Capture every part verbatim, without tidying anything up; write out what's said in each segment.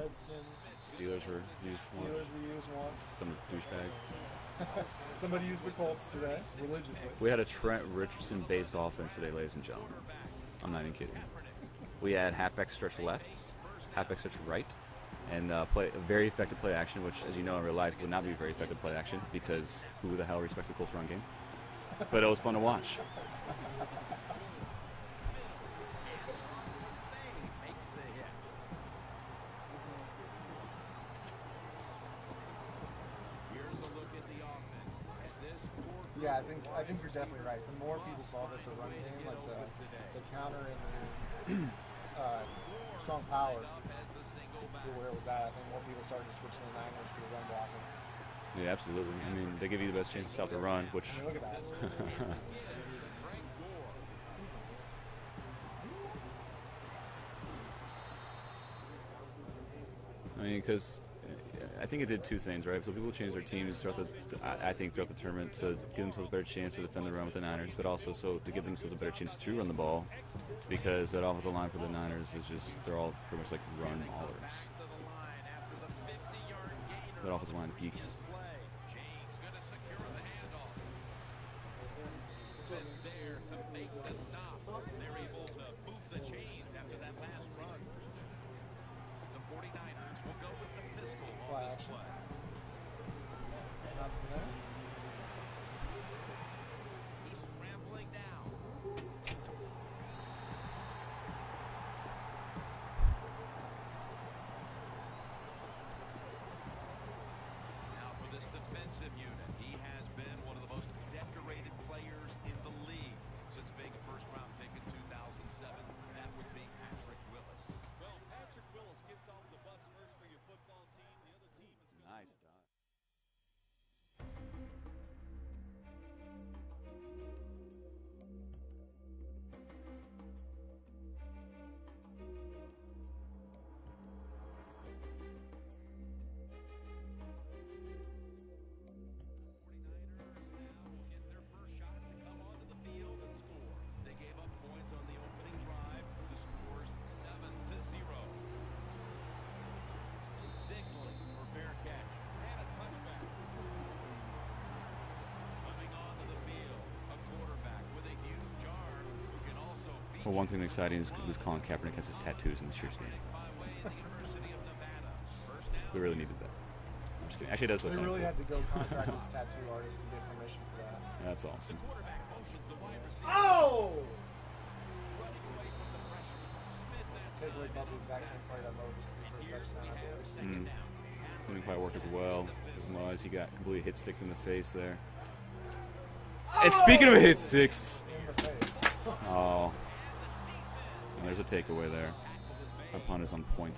Redskins. Steelers were used Steelers were used once. Some douchebag. Somebody used the Colts today, religiously. We had a Trent Richardson-based offense today, ladies and gentlemen. I'm not even kidding. We had halfback stretch left, halfback stretch right, and uh, play a very effective play action, which, as you know, in real life would not be very effective play action because who the hell respects the Colts run game? But it was fun to watch. Yeah, I think I think you're definitely right. The more people saw that the run game, like the, the counter and the uh, strong power, where it was at, I think more people started to switch to the Niners for the run blocking. Yeah, absolutely. I mean, they give you the best chance to stop the run, which. I mean, look at that. I mean, because I think it did two things, right? So people changed their teams throughout the, I think, throughout the tournament to give themselves a better chance to defend the run with the Niners, but also so to give themselves a better chance to run the ball, because that offensive line for the Niners is just, they're all pretty much like run maulers. That offensive line is geeked. Well, one thing exciting is, is Colin Kaepernick has his tattoos in this year's game. We really needed that. I'm just kidding. Actually, it does look We kind of really cool. had to go contract his tattoo artist to get permission for that. That's awesome. Oh! Takeaway called the exact same play that Mo just threw for a touchdown, I believe. Mm. Didn't quite work as well. As well as he got completely hit sticked in the face there. Oh! And speaking of hit sticks. In the face. Oh. And there's a takeaway there. Our punt is on point.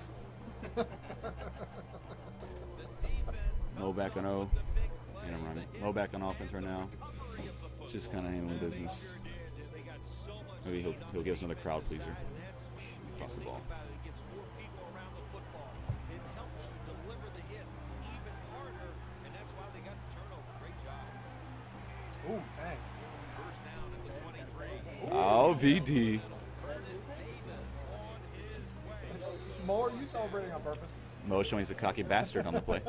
Mo back on O. And I'm running. Mo back on offense right now. Just kind of handling business. Maybe he'll, he'll give us another crowd pleaser. Toss the ball. Ooh, dang. Oh, V D. Mo, are you celebrating on purpose? Mo showing he's a cocky bastard on the play.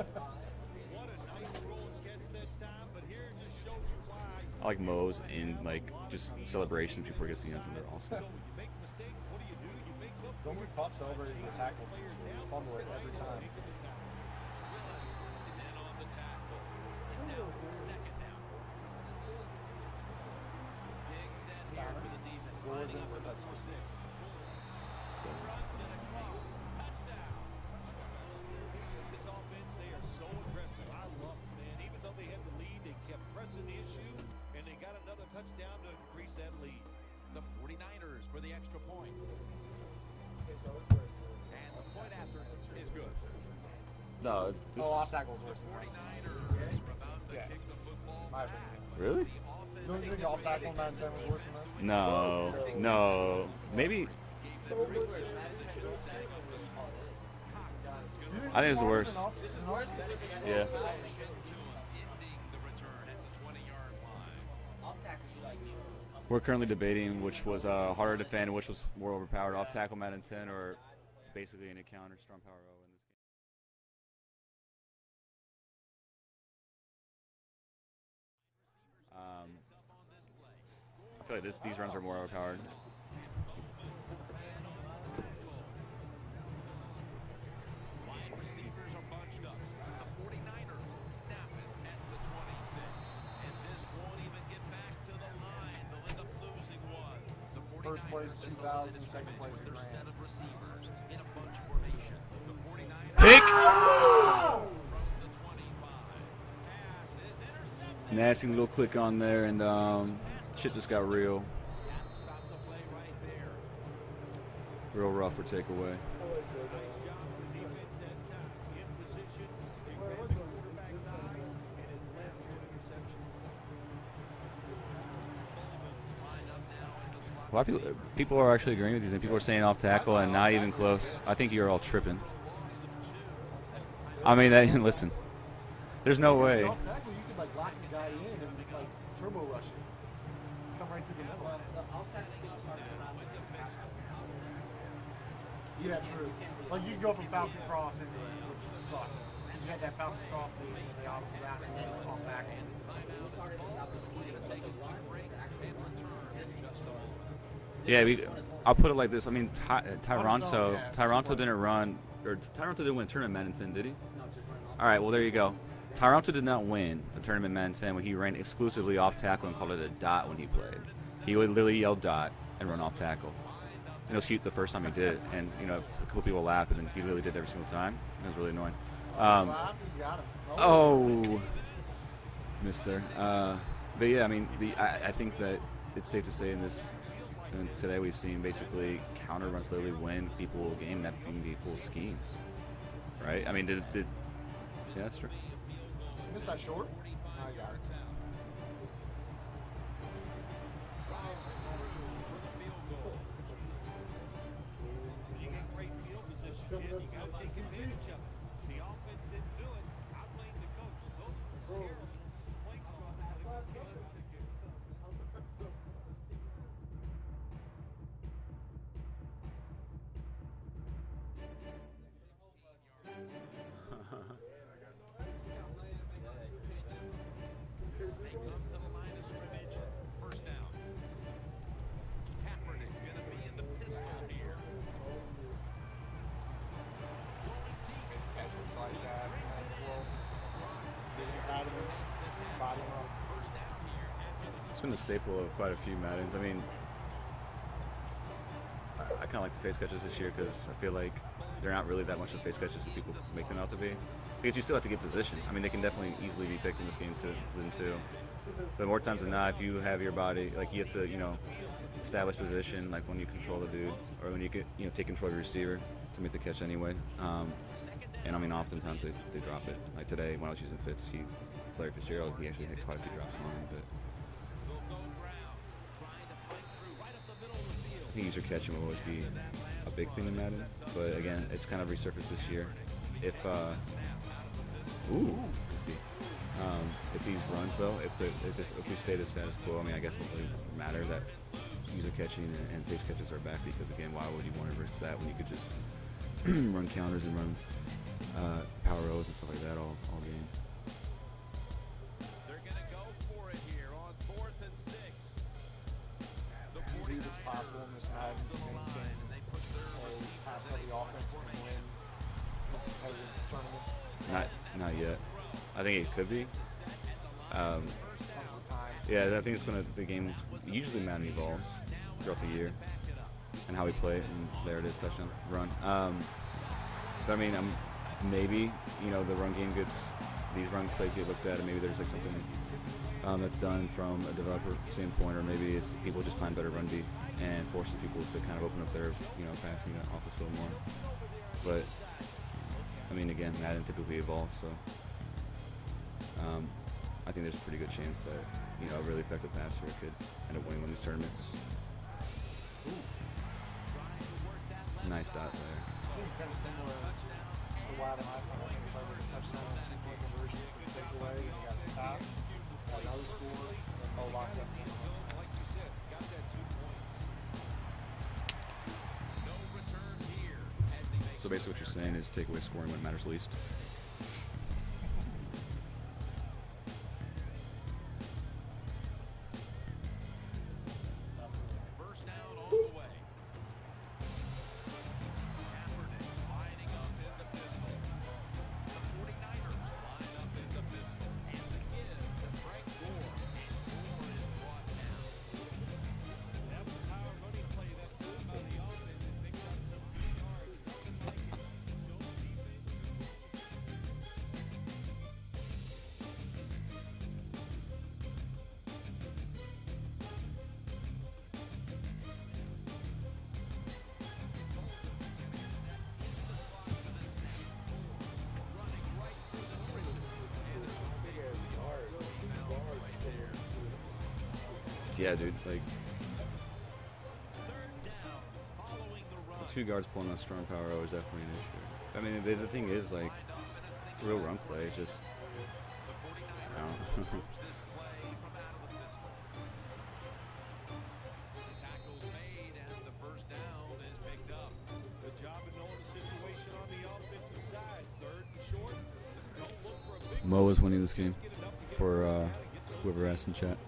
I like Mo's in like just celebrations before he gets the end zone. They're awesome. Don't get caught celebrating the tackle. Fumble it every time. Scores in for a touchdown. This offense, they are so aggressive. I love it, man. Even though they had the lead, they kept pressing the issue, and they got another touchdown to increase that lead. The forty-niners for the extra point. And the point after is good. No, this Oh, off tackle is worse than this. forty-niners are about to Yeah. kick the football My back. opinion. really? Don't you think off tackle nine ten was worse than this? No, no. Maybe. I think it's the worst. Yeah. We're currently debating which was uh, harder to defend and which was more overpowered, off tackle Madden ten or basically an encounter strong power O. feel like this, these runs are more overpowered. Wide receivers are bunched up. The forty-niners snap it at the twenty-six. And this won't even get back to the line. They'll end up losing one. The First place two thousand, second place with their grand. set of receivers in a bunch formation. The forty-niners Pick! from the twenty-five. Pass is intercepted. Nasty little click on there, and um, shit just got real. Stop the play right there. Real rough for takeaway. Nice job of the defense that time. In position, they read the quarterback's eyes, and it led to an interception. Lined up now as a slot A lot of people, people are actually agreeing with these, and people are saying off tackle and not even close. I think you're all tripping. I mean, that, listen, there's no way. Off tackle, you could like lock the guy in and like turbo rush it. Come right through the middle. Yeah, true. Like you can go from Falcon Cross into it, which sucks. Because you had that Falcon Cross thing and they auto back and then off tackle. Yeah, we, I'll put it like this. I mean, Ty, Tyronto, yeah. Tyronto didn't run, or Tyronto didn't win tournament Madden ten, did he? All right, well, there you go. Tyronto did not win a tournament Madden ten when he ran exclusively off tackle and called it a dot when he played. He would literally yell dot and run off tackle. And it was cute the first time he did it, and you know, a couple people laughed, and then he literally did it every single time. It was really annoying. Um, He's got him. oh, Mister. Uh, but yeah, I mean, the I, I think that it's safe to say in this. And today we've seen basically counter runs literally win people a game, that being people's schemes, right? I mean, did, did yeah, that's true. Missed that short? I got it. You get great field position, Jim. You got to take advantage of it. The offense didn't do it. I blame the coach. Those were play call. They were kicked on the kick. They come to the line of scrimmage. First down. Kaepernick's going to be in the pistol here. Face catches like that. And twelve. Get inside of him. Body him up. First down here after the It's been a staple of quite a few Maddens. I mean, I, I kind of like the face catches this year because I feel like they're not really that much of face catches that people make them out to be. Because you still have to get position. I mean, they can definitely easily be picked in this game too, than two. But more times than not, if you have your body, like you have to, you know, establish position, like when you control the dude, or when you get, you know, take control of your receiver to make the catch anyway. Um, and I mean, oftentimes they, they drop it. Like today, when I was using Fitz, he, Larry Fitzgerald, he actually had quite a few drops on him. But I think user catching will always be a big thing in Madden. But again, it's kind of resurfaced this year. If uh, ooh, nasty. Um, if these runs though, if the, if, this, if we stay the status quo, I mean, I guess it doesn't really matter that user catching and, and face catches are back, because again, why would you want to risk that when you could just run counters and run uh, power O's and stuff like that all, all game? They're going to go for it here on fourth and six. The I believe it's possible in this Madden to maintain a pass-heavy offense and win a competitive tournament. Not, not yet. I think it could be. Um, Comes with time. yeah, I think it's gonna. The game usually Madden evolves throughout the year and how we play it, and there it is, touchdown, run. Um, but I mean, um, maybe you know the run game gets these run plays get looked at, and maybe there's like something um, that's done from a developer standpoint, or maybe it's people just find better run D and forces people to kind of open up their you know passing offense a little more. But I mean, again, Madden typically evolves, so um, I think there's a pretty good chance that you know a really effective passer could end up winning one of these tournaments. Nice dot there. I think it's kind of similar to why the last time I think it's like a touchdown on two-point conversion, you take away, and you got to stop, got another score, and no locked up. like you said, got that two points. No return here as they make So basically, what you're saying is take away scoring when it matters least. Yeah, dude. Like, the two guards pulling that strong power is definitely an issue. I mean, the, the thing is, like, it's, it's a real run play. It's just, I don't know. Mo is winning this game for uh, whoever asked in chat.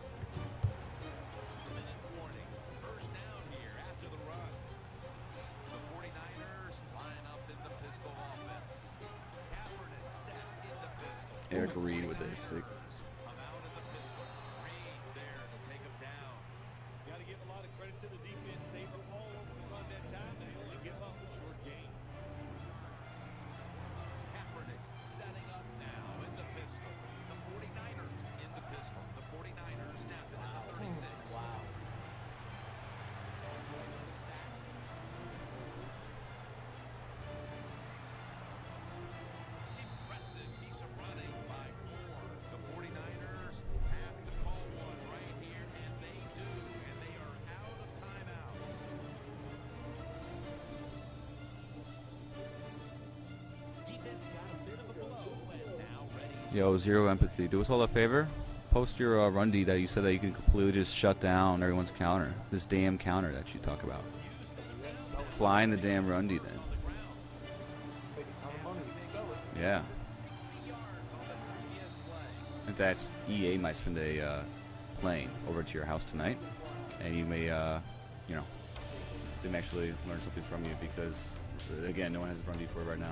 Eric Reed with the hit stick. Yo, zero empathy. Do us all a favor. Post your uh, run D that you said that you can completely just shut down everyone's counter. This damn counter that you talk about. Flying the damn run D then. Yeah. In fact, E A might send a uh, plane over to your house tonight, and you may, uh, you know, they may actually learn something from you because, again, no one has a run D for it right now.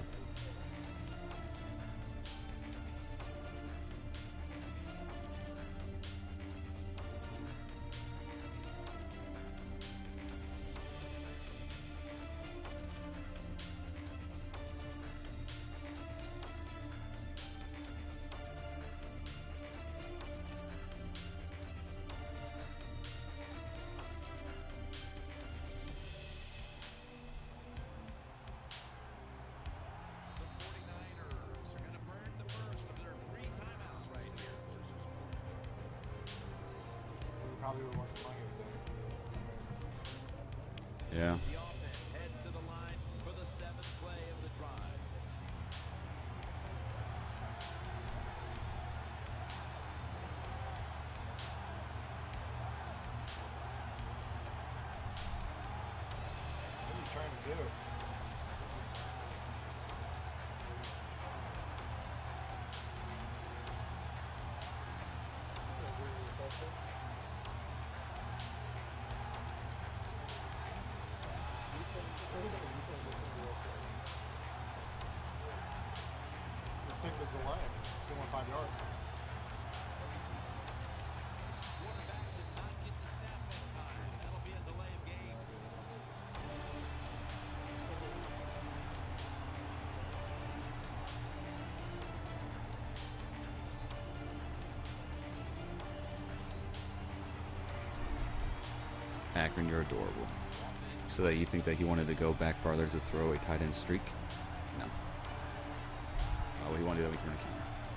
Probably would want some money today. Yeah. The offense heads to the line for the seventh play of the drive. What are you trying to do? Just take the delay. They want five yards. Quarterback did not get the snap that time. That'll be a delay of game. Akron, you're adorable. So that you think that he wanted to go back farther to throw a tight end streak? No. Oh, he wanted to do that with counter.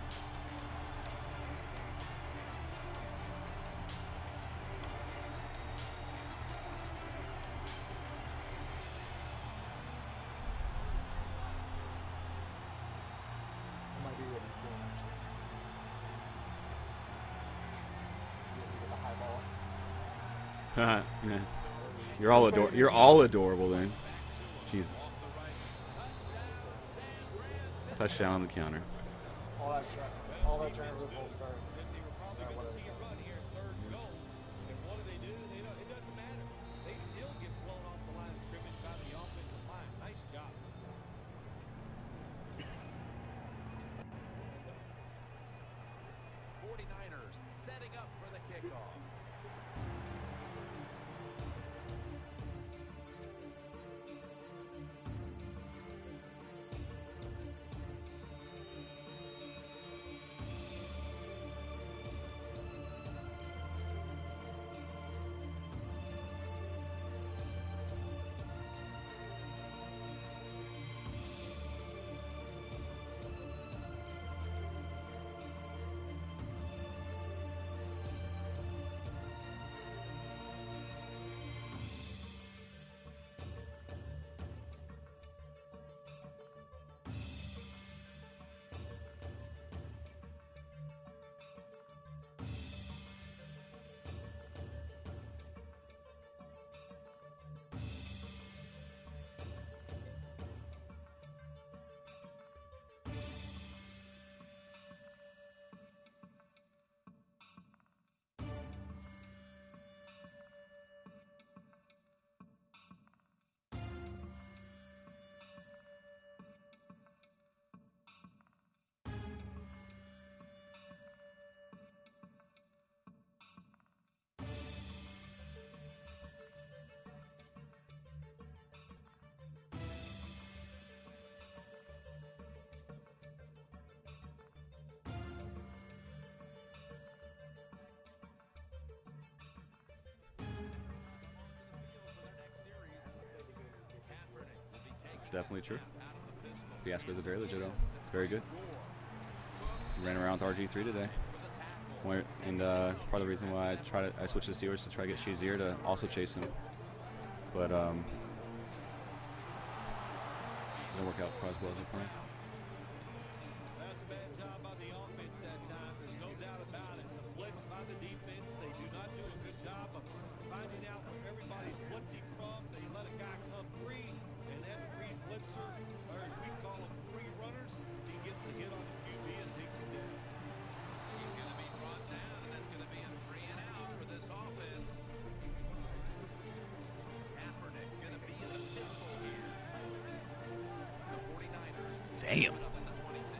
That might be what he's doing actually. You have to get the high ball. Yeah. You're all ador you're all adorable then. Jesus. Touchdown on the counter. All that trying, all that trying to rip full start. Yeah, whatever. forty-niners setting up for the kickoff. definitely true. Fiasco is a very legit. It's very good. He ran around with R G three today. And uh, part of the reason why I try to I switched to Steelers to try to get Shazier to also chase him, but um, didn't work out quite as well as I planned. That's a bad job by the offense that time. There's no doubt about it. The blitz by the defense, they do not do a good job of finding out where everybody's blitzing from. They let a guy come free, and that free blitzer, or as we call them, free runners, he gets the hit on the Q B and takes him down. He's going to be brought down, and that's going to be a three and out for this offense. Kaepernick's going to be in the pistol here. The forty-niners. Damn. Up in the twenty-six.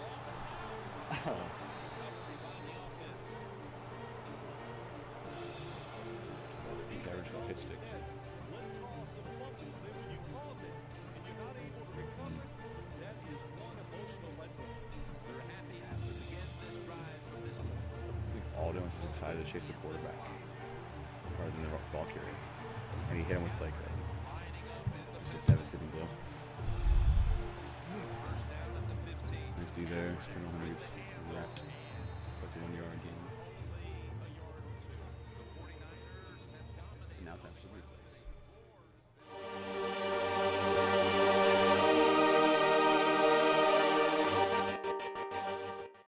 Average hit stick. Let's call some fumbles. Then when you cause it and you're not able to recover, that is one emotional letdown. They're happy to begin this drive from this point. I think Alden was decided to chase the quarterback rather than the ball carrier, and he hit him with like a, just a devastating blow. First down at the fifteen. Nice D there. Just kind of gets wrapped. Like a one-yard gain.